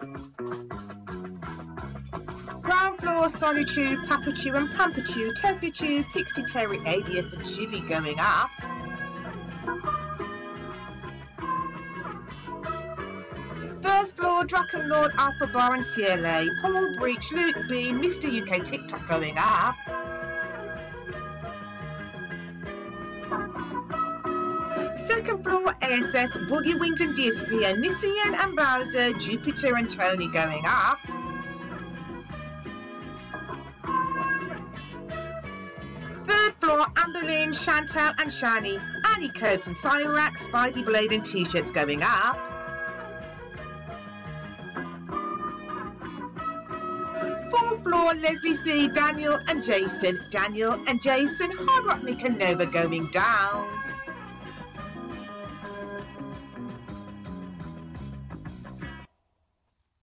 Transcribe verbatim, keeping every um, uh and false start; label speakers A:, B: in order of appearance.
A: Ground floor, Solitude, Papachu and Pampachu, Tokyo Chew, Pixie Terry, Adiath and Chibi going up. First floor, Drakenlord, Alpha Bar and C L A, Paul Breach, Luke B, Mister U K TikTok going up. Second floor, A S F, Boogie Wings and D S P, and Nissian and Bowser, Jupiter and Tony going up. Third floor, Amberlynn, Chantal and Shani, Annie Coates and Cyrac, Spidey Blade and T-shirts going up. Fourth floor, Leslie C, Daniel and Jason, Daniel and Jason, Hard Rock Nick and Nova going down.